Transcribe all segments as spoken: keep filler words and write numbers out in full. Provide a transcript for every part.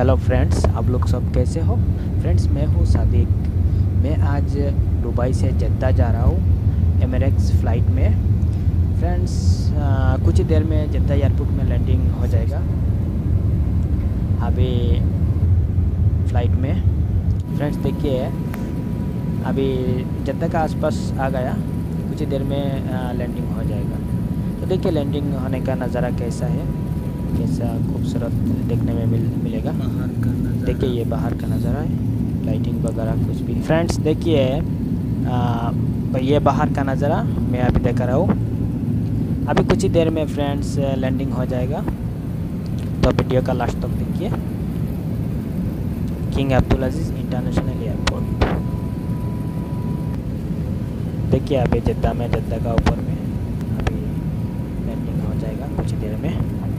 Hello friends, आप लोग सब कैसे हो। फ्रेंड्स, मैं हूँ सादिक। मैं आज दुबई से जद्दा जा रहा हूँ एमिरेट्स फ़्लाइट में। फ्रेंड्स, कुछ ही देर में जद्दा एयरपोर्ट में लैंडिंग हो जाएगा। अभी फ़्लाइट में फ्रेंड्स देखिए, अभी जद्दा का आसपास आ गया। कुछ ही देर में लैंडिंग हो जाएगा। तो देखिए लैंडिंग होने का नज़ारा कैसा है, कैसा खूबसूरत देखने में मिल मिलेगा। बाहर का नज़ारा देखिए ये बाहर का नज़ारा है, लाइटिंग वगैरह कुछ भी। फ्रेंड्स देखिए, ये बाहर का नज़ारा मैं अभी देख रहा हूँ। अभी कुछ ही देर में फ्रेंड्स लैंडिंग हो जाएगा। तो वीडियो का लास्ट तक देखिए। King Abdul Aziz international airport देखिए। अभी जद्दा में, जद्दा का ऊपर में अभी लैंडिंग हो जाएगा कुछ ही देर में।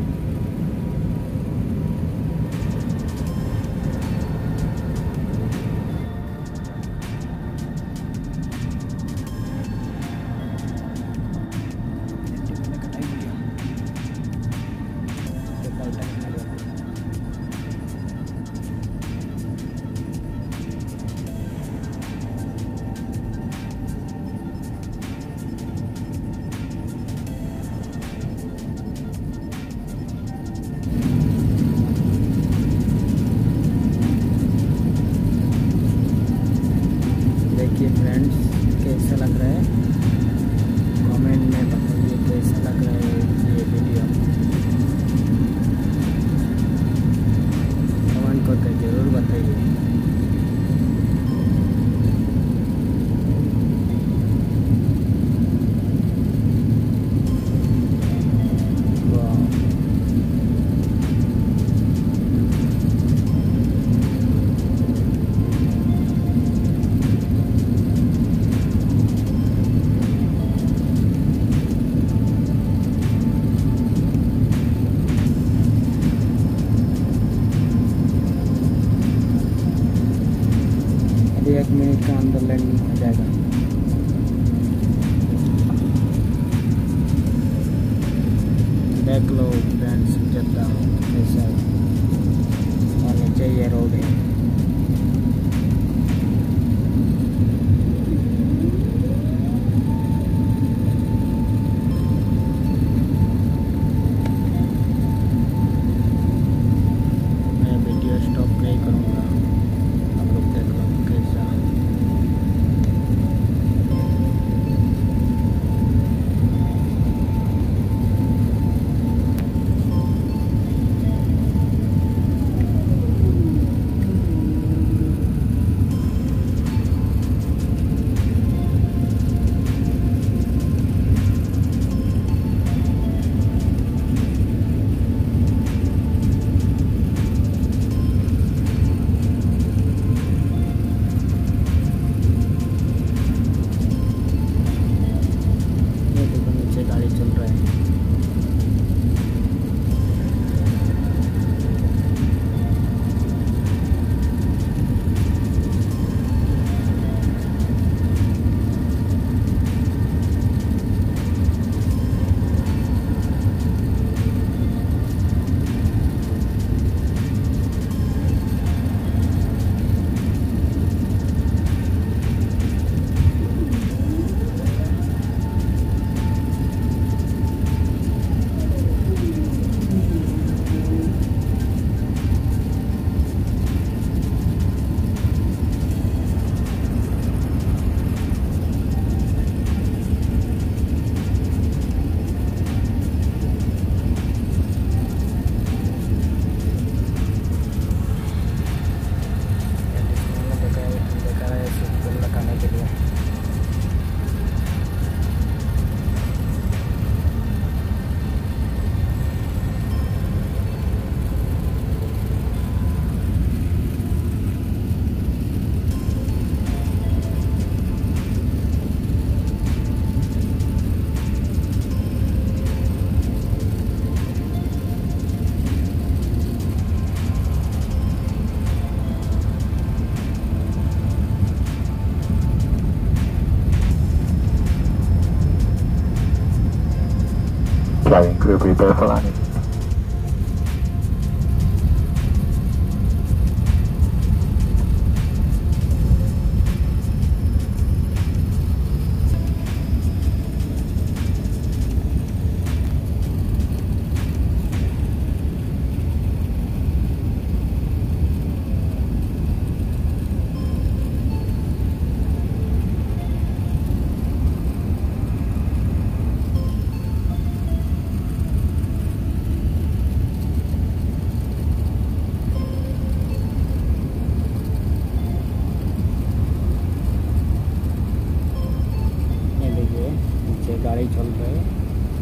देखिए फ्रेंड्स, कैसा लग रहा है कमेंट में बताइए कैसा लग रहा है ये वीडियो। कमेंट करके ज़रूर बताइए। अभी एक मिनट का अंदर लैंडिंग हो जाएगा। देख लो फ्रेंड्स जद्दा कैसा है, और नीचे ये रोड है। मैं वीडियो स्टॉप नहीं करूँगा, आप लोग देख लो कैसा। गाड़ी चल रहा है। Flying crew prepare for landing. सही चल रहे हैं।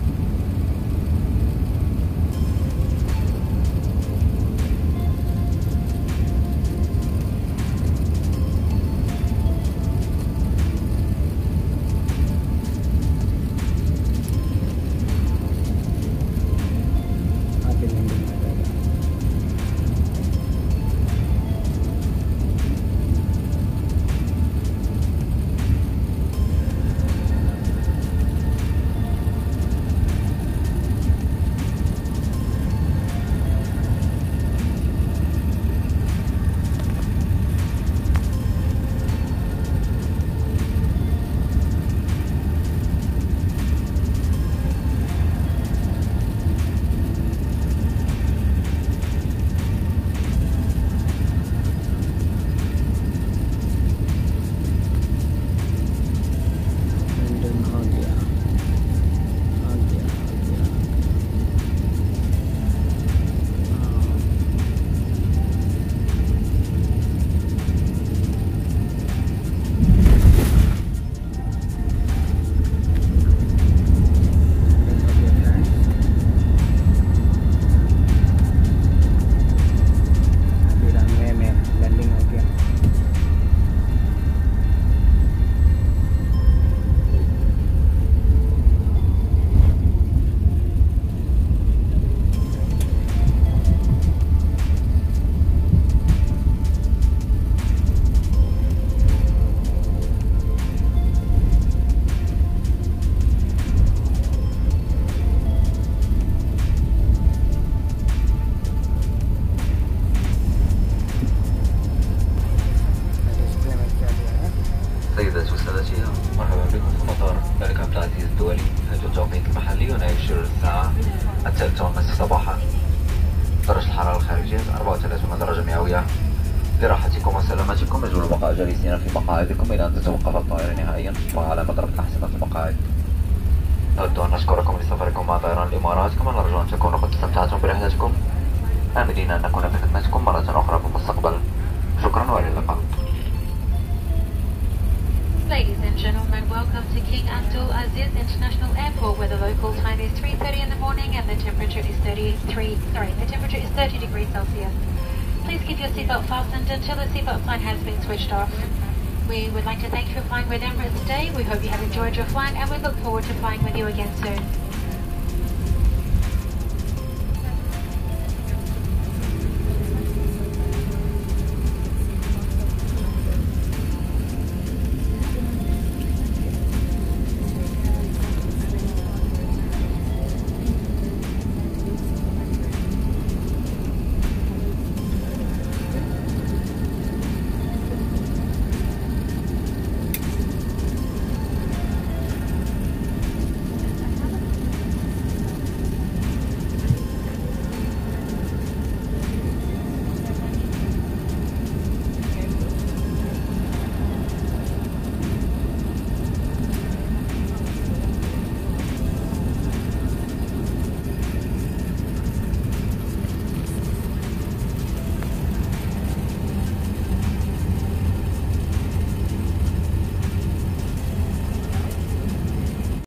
سيداتي وسادتي، مرحبا بكم في مطار الملك عبد العزيز الدولي. هذا التوقيت المحلي ونعيش الساعة الثالثة والنصف صباحا. درجة الحرارة الخارجية أربعة وثلاثين درجة مئوية. لراحتكم وسلامتكم يجب البقاء جالسين في مقاعدكم إلى أن تتوقف الطائرة نهائيا وعلى مضرب أحزمة المقاعد. نود أن نشكركم لسفركم مع طيران الإمارات، كما نرجو أن تكونوا قد استمتعتم برحلتكم، آملين أن نكون بخدمتكم مرة أخرى في المستقبل. شكرا وإلى اللقاء. Ladies and gentlemen, welcome to King Abdul Aziz International Airport, where the local time is three thirty in the morning and the temperature is thirty-three. Sorry, the temperature is thirty degrees Celsius. Please keep your seatbelt fastened until the seatbelt sign has been switched off. We would like to thank you for flying with Emirates today. We hope you have enjoyed your flight, and we look forward to flying with you again soon.